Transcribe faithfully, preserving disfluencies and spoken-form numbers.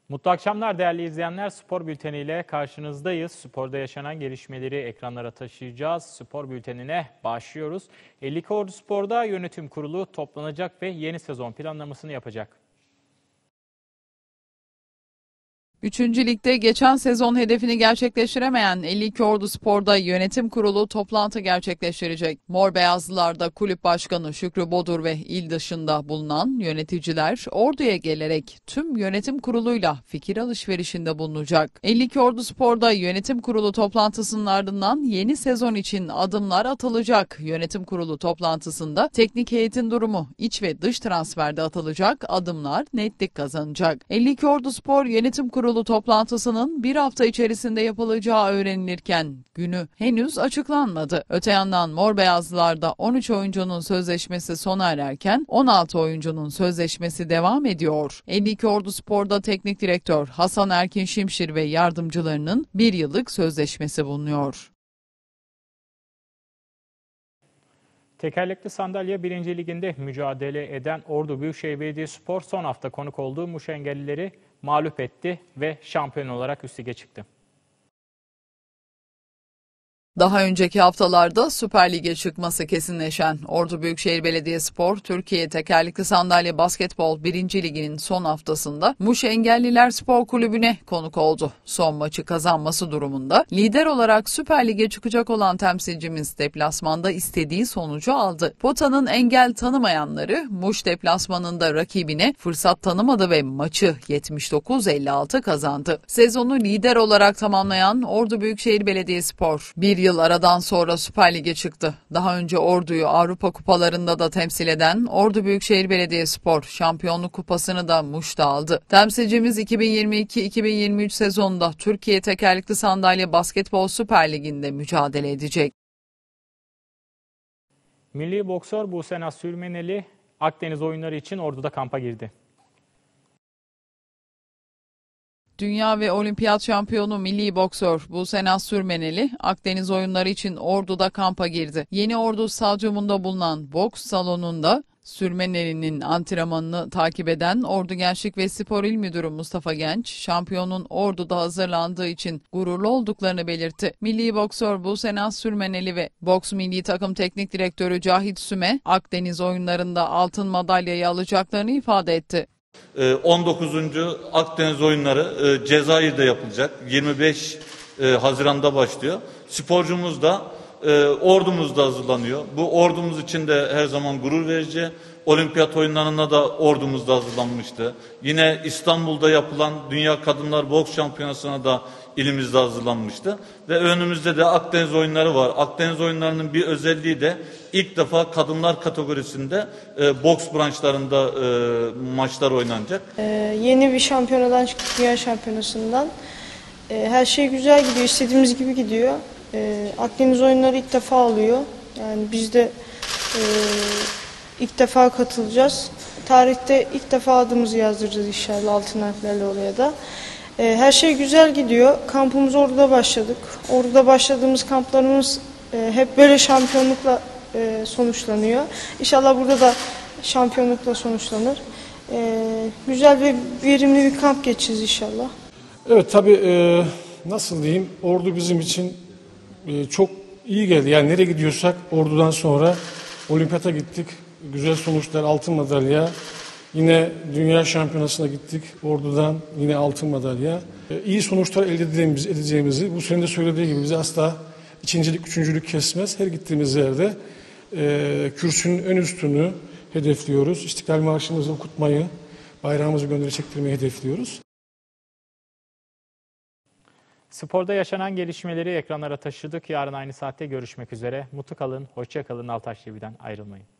Mutlu akşamlar değerli izleyenler. Spor bülteniyle karşınızdayız. Sporda yaşanan gelişmeleri ekranlara taşıyacağız. Spor bültenine başlıyoruz. elli iki Ordu Spor'da yönetim kurulu toplanacak ve yeni sezon planlamasını yapacak. Üçüncü Lig'de geçen sezon hedefini gerçekleştiremeyen elli iki Ordu Spor'da yönetim kurulu toplantı gerçekleştirecek. Mor Beyazlılar'da kulüp başkanı Şükrü Bodur ve il dışında bulunan yöneticiler Ordu'ya gelerek tüm yönetim kuruluyla fikir alışverişinde bulunacak. elli iki Ordu Spor'da yönetim kurulu toplantısının ardından yeni sezon için adımlar atılacak. Yönetim kurulu toplantısında teknik heyetin durumu, iç ve dış transferde atılacak adımlar netlik kazanacak. elli iki Ordu Spor yönetim kurulu Kurulu toplantısının bir hafta içerisinde yapılacağı öğrenilirken günü henüz açıklanmadı. Öte yandan Mor Beyazlılar'da on üç oyuncunun sözleşmesi sona ererken on altı oyuncunun sözleşmesi devam ediyor. elli iki Ordu Spor'da teknik direktör Hasan Erkin Şimşir ve yardımcılarının bir yıllık sözleşmesi bulunuyor. Tekerlekli sandalye birinci Liginde mücadele eden Ordu Büyükşehir Belediyespor son hafta konuk olduğu Muş Engellileri mağlup etti ve şampiyon olarak üst lige çıktı. Daha önceki haftalarda Süper Lig'e çıkması kesinleşen Ordu Büyükşehir Belediyespor, Türkiye Tekerlekli Sandalye Basketbol birinci Ligi'nin son haftasında Muş Engelliler Spor Kulübü'ne konuk oldu. Son maçı kazanması durumunda lider olarak Süper Lig'e çıkacak olan temsilcimiz deplasmanda istediği sonucu aldı. Potanın engel tanımayanları Muş deplasmanında rakibine fırsat tanımadı ve maçı yetmiş dokuz elli altı kazandı. Sezonu lider olarak tamamlayan Ordu Büyükşehir Belediyespor bir yıl aradan sonra Süper Lig'e çıktı. Daha önce Ordu'yu Avrupa kupalarında da temsil eden Ordu Büyükşehir Belediyespor şampiyonluk kupasını da Muş'ta aldı. Temsilcimiz iki bin yirmi iki iki bin yirmi üç sezonunda Türkiye Tekerlekli Sandalye Basketbol Süper Ligi'nde mücadele edecek. Milli boksör Buse Naz Sürmeneli Akdeniz oyunları için Ordu'da kampa girdi. Dünya ve olimpiyat şampiyonu milli boksör Buse Naz Sürmeneli Akdeniz oyunları için Ordu'da kampa girdi. Yeni Ordu stadyumunda bulunan boks salonunda Sürmeneli'nin antrenmanını takip eden Ordu Gençlik ve Spor İl Müdürü Mustafa Genç, şampiyonun Ordu'da hazırlandığı için gururlu olduklarını belirtti. Milli boksör Buse Naz Sürmeneli ve boks milli takım teknik direktörü Cahit Süme, Akdeniz oyunlarında altın madalyayı alacaklarını ifade etti. on dokuzuncu Akdeniz oyunları Cezayir'de yapılacak. yirmi beş Haziran'da başlıyor. Sporcumuz da ordumuz da hazırlanıyor. Bu ordumuz için de her zaman gurur verici. Olimpiyat oyunlarına da ordumuz da hazırlanmıştı. Yine İstanbul'da yapılan Dünya Kadınlar Boks Şampiyonası'na da ilimizde hazırlanmıştı. Ve önümüzde de Akdeniz oyunları var. Akdeniz oyunlarının bir özelliği de ilk defa kadınlar kategorisinde e, boks branşlarında e, maçlar oynanacak. Ee, yeni bir şampiyonadan çıktık, dünya şampiyonasından. Ee, her şey güzel gidiyor, istediğimiz gibi gidiyor. Ee, Akdeniz oyunları ilk defa oluyor. Yani biz de e, ilk defa katılacağız. Tarihte ilk defa adımızı yazdıracağız inşallah altın harflerle oraya da. Ee, her şey güzel gidiyor. Kampımız Ordu'da başladık. Ordu'da başladığımız kamplarımız e, hep böyle şampiyonlukla e, sonuçlanıyor. İnşallah burada da şampiyonlukla sonuçlanır. E, güzel ve verimli bir kamp geçeceğiz inşallah. Evet tabii e, nasıl diyeyim, Ordu bizim için e, çok iyi geldi. Yani nereye gidiyorsak Ordu'dan sonra olimpiyata gittik. Güzel sonuçlar, altın madalya. Yine dünya şampiyonasına gittik. Ordu'dan yine altın madalya. E, iyi sonuçlar elde edeceğimizi, edeceğimizi bu senin de söylediği gibi bizi asla ikincilik, üçüncülük kesmez. Her gittiğimiz yerde e, kürsünün ön üstünü hedefliyoruz. İstiklal Marşımızı okutmayı, bayrağımızı gönderi çektirmeyi hedefliyoruz. Sporda yaşanan gelişmeleri ekranlara taşıdık. Yarın aynı saatte görüşmek üzere. Mutlu kalın, hoşça kalın. Altaş T V'den ayrılmayın.